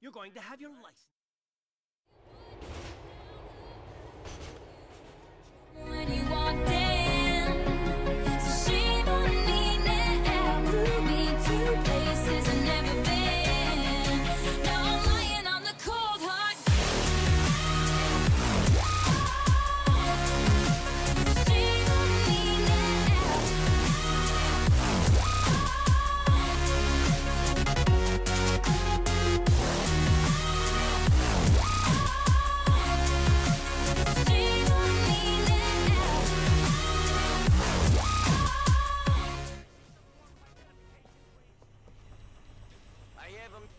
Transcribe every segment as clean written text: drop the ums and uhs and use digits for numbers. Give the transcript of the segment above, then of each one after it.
You're going to have your license. When you walked in, so shame on me now. Blew me to places I've never been. Now I'm lying on the cold hard. Shame on me now. Shame on me now. I have a...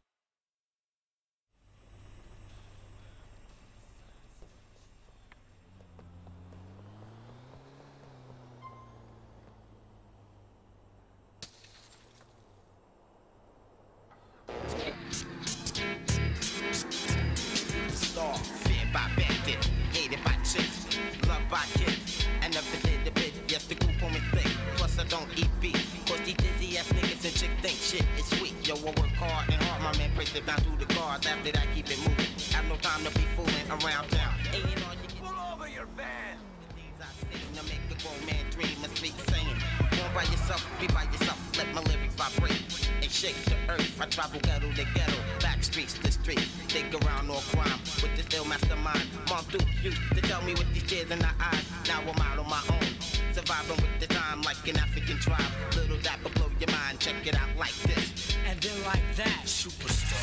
Star, feared by bandits, hated by chicks, loved by kids, and never did a bit. Yes, the group on me thick, plus I don't eat beef. Cause these dizzy ass niggas and chicks think shit is sweet. Yo, I work hard and hard, my man breaks it down through the cards. After that, keep it moving. Have no time to be fooling around town. Ain't it all you get? Pull over your van! The things I sing to make a grown man dream and speak saying, born by yourself, be by yourself, let my lyrics vibrate and shake the earth. I travel ghetto to ghetto, back streets to street, dig around all crime with this ill mastermind. Mom Duke used to tell me with these tears in her eyes, now I'm out on my own, surviving with the time like an African tribe. Little dapper blow your mind, check it out like this. And then like that, superstar.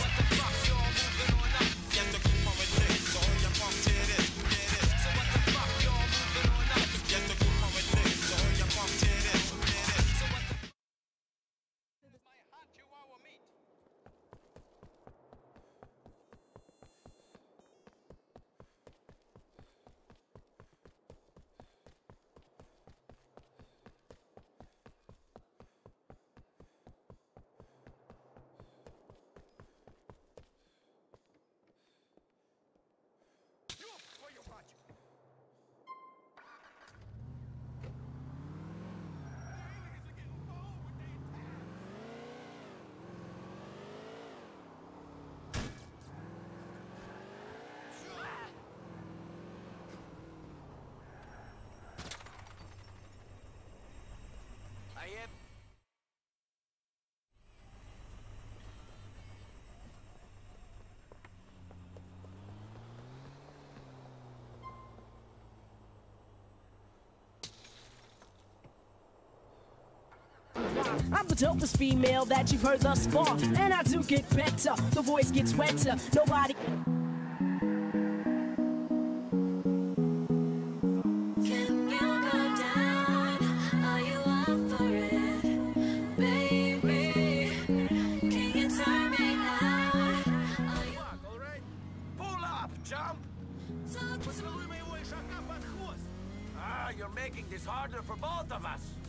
I have... I'm the dopest female that you've heard thus far, and I do get better. The voice gets wetter. Nobody. Can you go down? Are you up for it, baby? Can you turn me out? Are you All right? Pull up, jump! talk to Поцелуй моего ишака под хвост! Ah, you're making this harder for both of us!